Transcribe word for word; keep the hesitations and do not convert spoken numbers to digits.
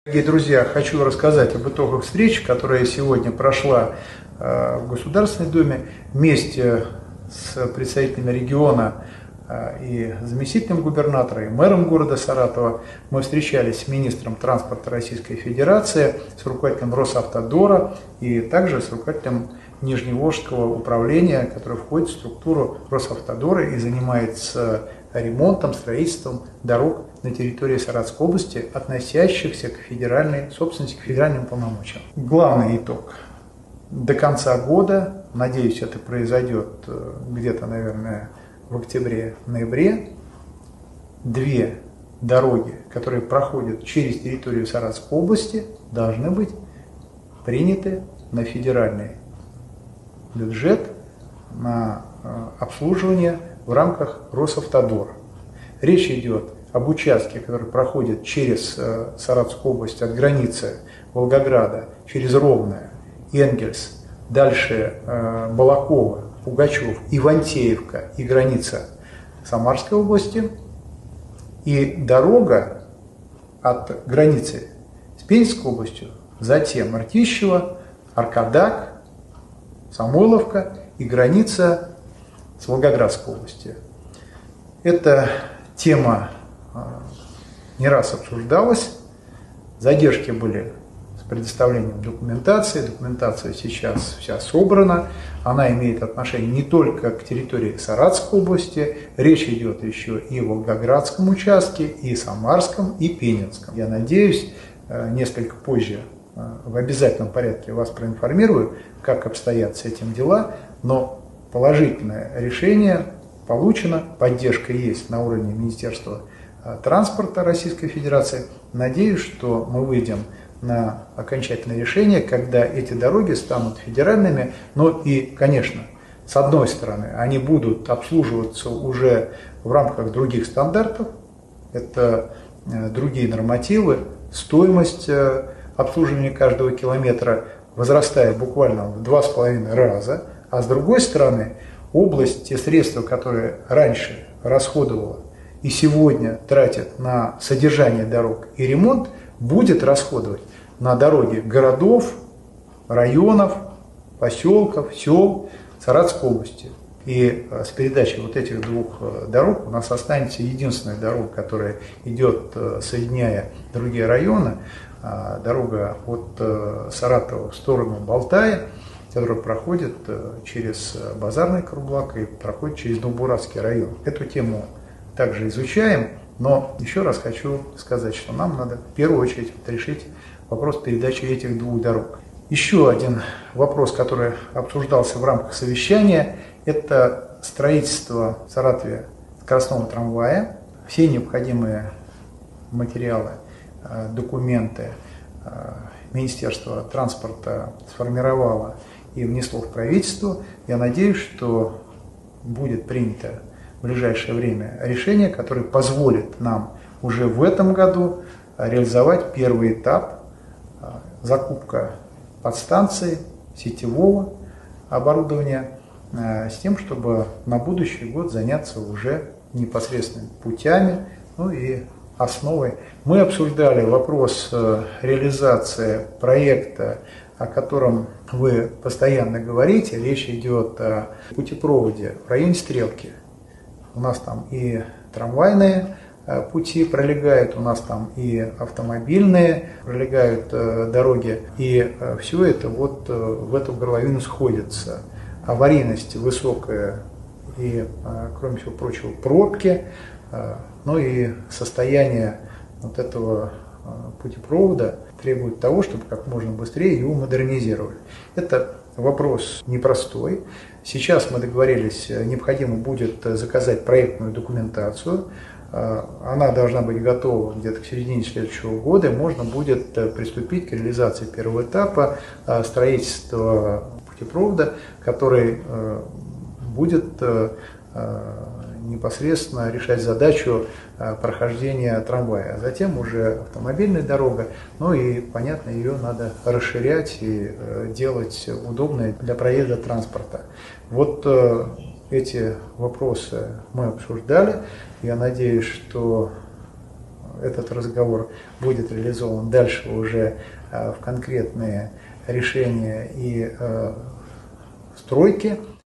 Дорогие друзья, хочу рассказать об итогах встречи, которая сегодня прошла в Государственной Думе вместе с представителями региона и заместителем губернатора, и мэром города Саратова. Мы встречались с министром транспорта Российской Федерации, с руководителем Росавтодора и также с руководителем Нижневолжского управления, которое входит в структуру Росавтодора и занимается ремонтом, строительством дорог на территории Саратовской области, относящихся к федеральной собственности, к федеральным полномочиям. Главный итог. До конца года, надеюсь, это произойдет где-то, наверное, в октябре-ноябре, две дороги, которые проходят через территорию Саратовской области, должны быть приняты на федеральный бюджет на обслуживание в рамках Росавтодора. Речь идет об участке, который проходит через Саратовскую область от границы Волгограда, через Ровное, Энгельс, дальше Балаково, Пугачев, Ивантеевка и граница Самарской области. И дорога от границы с Пензенской областью, затем Ртищево, Аркадак, Самойловка и граница с Волгоградской областью. Эта тема не раз обсуждалась, задержки были с предоставлением документации, документация сейчас вся собрана, она имеет отношение не только к территории Саратовской области, речь идет еще и о Волгоградском участке, и Самарском, и Пензенском. Я надеюсь, несколько позже в обязательном порядке вас проинформирую, как обстоят с этим дела, но положительное решение получено, поддержка есть на уровне Министерства транспорта Российской Федерации. Надеюсь, что мы выйдем на окончательное решение, когда эти дороги станут федеральными, но и, конечно, с одной стороны, они будут обслуживаться уже в рамках других стандартов, это другие нормативы, стоимость обслуживания каждого километра возрастает буквально в два с половиной раза, а с другой стороны, область, те средства, которые раньше расходовала и сегодня тратит на содержание дорог и ремонт, будет расходовать на дороги городов, районов, поселков, сел Саратовской области. И с передачей вот этих двух дорог у нас останется единственная дорога, которая идет, соединяя другие районы, дорога от Саратова в сторону Балтая, которая проходит через Базарный Карбулак и проходит через Новобуратский район. Эту тему также изучаем, но еще раз хочу сказать, что нам надо в первую очередь решить вопрос передачи этих двух дорог. Еще один вопрос, который обсуждался в рамках совещания, это строительство в Саратове скоростного трамвая. Все необходимые материалы, документы Министерство транспорта сформировало и внесло в правительство. Я надеюсь, что будет принято в ближайшее время решение, которое позволит нам уже в этом году реализовать первый этап закупка подстанции, сетевого оборудования, с тем, чтобы на будущий год заняться уже непосредственными путями, ну и основой. Мы обсуждали вопрос реализации проекта, о котором вы постоянно говорите. Речь идет о путепроводе в районе Стрелки. У нас там и трамвайные пути пролегают, у нас там и автомобильные пролегают дороги. И все это вот в эту горловину сходится. Аварийность высокая и, кроме всего прочего, пробки. Ну и состояние вот этого путепровода требует того, чтобы как можно быстрее его модернизировали. Это вопрос непростой. Сейчас мы договорились, необходимо будет заказать проектную документацию. Она должна быть готова где-то к середине следующего года. Можно будет приступить к реализации первого этапа строительства путепровода, который будет непосредственно решать задачу прохождения трамвая. А затем уже автомобильная дорога, ну и, понятно, ее надо расширять и делать удобной для проезда транспорта. Вот эти вопросы мы обсуждали. Я надеюсь, что этот разговор будет реализован дальше уже в конкретные решения и стройки.